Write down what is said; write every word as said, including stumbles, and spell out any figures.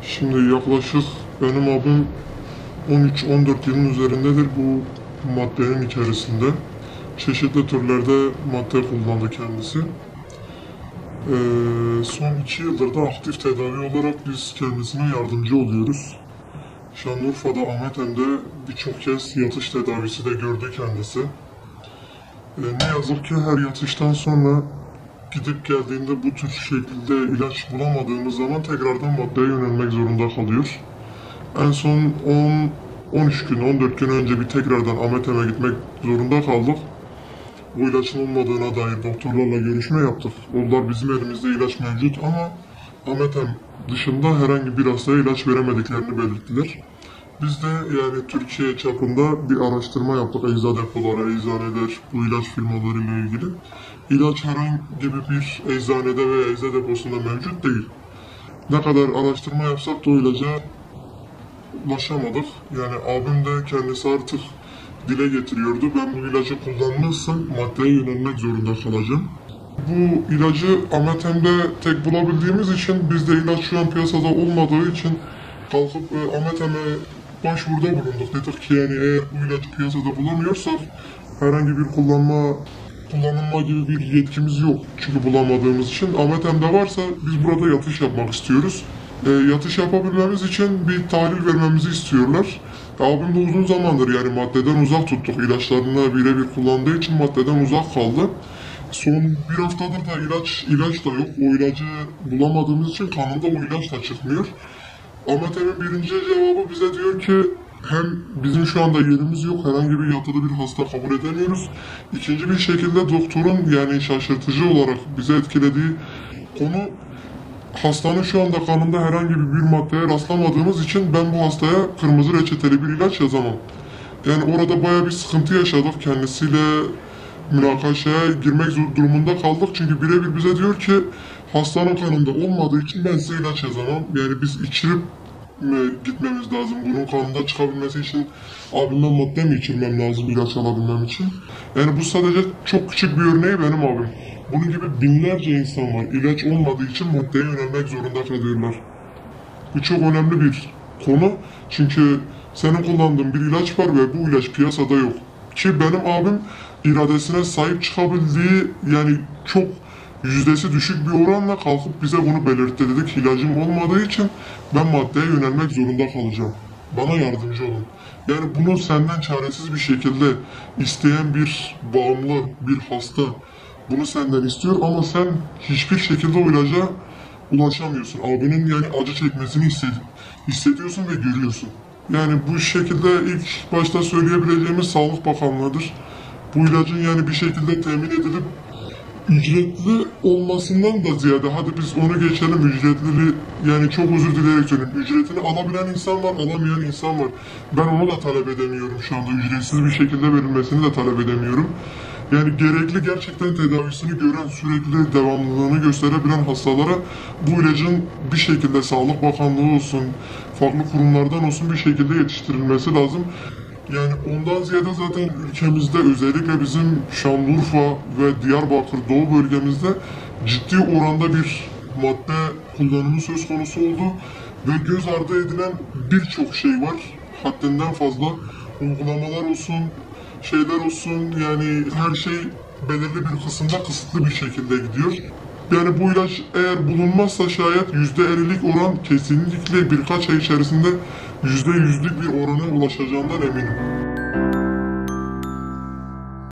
Şimdi yaklaşık benim abim on üç on dört yılın üzerindedir bu maddenin içerisinde. Çeşitli türlerde madde kullandı kendisi. Ee, son iki yıldır da aktif tedavi olarak biz kendisine yardımcı oluyoruz. Şanlıurfa'da Ahmet Em'de birçok kez yatış tedavisi de gördü kendisi. Ee, ne yazık ki her yatıştan sonra gidip geldiğinde bu tür şekilde ilaç bulamadığımız zaman tekrardan maddeye yönelmek zorunda kalıyor. En son on on üç gün, on dört gün önce bir tekrardan Ahmet Em'e gitmek zorunda kaldık. Bu ilaçın olmadığına dair doktorlarla görüşme yaptık. Onlar bizim elimizde ilaç mevcut ama Ahmet Em dışında herhangi bir hastaya ilaç veremediklerini belirttiler. Biz de yani Türkiye çapında bir araştırma yaptık. Ecza depoları, eczaneler, bu ilaç firmalarıyla ilgili. İlaç herhangi bir eczanede veya ecza deposunda mevcut değil. Ne kadar araştırma yapsak da o ilaca ulaşamadık. Yani abim de kendisi artık dile getiriyordu. Ben bu ilacı kullanmazsam maddeye yönelmek zorunda kalacağım. Bu ilacı Ahmet Em'de tek bulabildiğimiz için, bizde ilaç şu an piyasada olmadığı için kalkıp e, Ahmet Em'e başvuruda bulunduk. Dedik ki yani eğer bu ilacı piyasada bulamıyorsak herhangi bir kullanma kullanılma gibi bir yetkimiz yok. Çünkü bulamadığımız için. Ahmet Em'de varsa biz burada yatış yapmak istiyoruz. E, yatış yapabilmemiz için bir tahlil vermemizi istiyorlar. E, abim de uzun zamandır yani maddeden uzak tuttuk. İlaçlarını birebir kullandığı için maddeden uzak kaldı. Son bir haftadır da ilaç ilaç da yok. O ilacı bulamadığımız için kanında o ilaç da çıkmıyor. Ahmet Em'in birinci cevabı bize diyor ki hem bizim şu anda yerimiz yok, herhangi bir yatılı bir hasta kabul edemiyoruz. İkinci bir şekilde doktorun yani şaşırtıcı olarak bize etkilediği konu, hastanın şu anda kanında herhangi bir maddeye rastlamadığımız için ben bu hastaya kırmızı reçeteli bir ilaç yazamam. Yani orada bayağı bir sıkıntı yaşadık, kendisiyle münakaşaya girmek durumunda kaldık. Çünkü birebir bize diyor ki hastanın kanında olmadığı için ben size ilaç yazamam. Yani biz içirip mi gitmemiz lazım? Bunun kanında çıkabilmesi için abimden madde mi içirmem lazım ilaç alabilmem için? Yani bu sadece çok küçük bir örneği benim abim. Bunun gibi binlerce insan var. İlaç olmadığı için maddeye yönelmek zorunda kalıyorlar. Bu çok önemli bir konu. Çünkü senin kullandığın bir ilaç var ve bu ilaç piyasada yok. Ki benim abim iradesine sahip çıkabildiği yani çok yüzdesi düşük bir oranla kalkıp bize bunu belirtti. Dedik ilacım olmadığı için ben maddeye yönelmek zorunda kalacağım. Bana yardımcı olun. Yani bunu senden çaresiz bir şekilde isteyen bir bağımlı, bir hasta bunu senden istiyor ama sen hiçbir şekilde o ilaca ulaşamıyorsun. Abinin yani acı çekmesini hissediyorsun ve görüyorsun. Yani bu şekilde ilk başta söyleyebileceğimiz Sağlık Bakanlığı'dır. Bu ilacın yani bir şekilde temin edilip ücretli olmasından da ziyade, hadi biz onu geçelim, ücretli yani çok özür dileyerek söyleyeyim, ücretini alabilen insan var, alamayan insan var. Ben onu da talep edemiyorum şu anda, ücretsiz bir şekilde verilmesini de talep edemiyorum. Yani gerekli gerçekten tedavisini gören, sürekli devamlılığını gösterebilen hastalara bu ilacın bir şekilde Sağlık Bakanlığı olsun, farklı kurumlardan olsun bir şekilde yetiştirilmesi lazım. Yani ondan ziyade zaten ülkemizde özellikle bizim Şanlıurfa ve Diyarbakır Doğu bölgemizde ciddi oranda bir madde kullanımı söz konusu oldu ve göz ardı edilen birçok şey var. Haddinden fazla uygulamalar olsun, şeyler olsun, yani her şey belirli bir kısımda kısıtlı bir şekilde gidiyor. Yani bu ilaç eğer bulunmazsa şayet yüzde ellilik oran kesinlikle birkaç ay içerisinde yüzde yüzlük bir orana ulaşacağından eminim.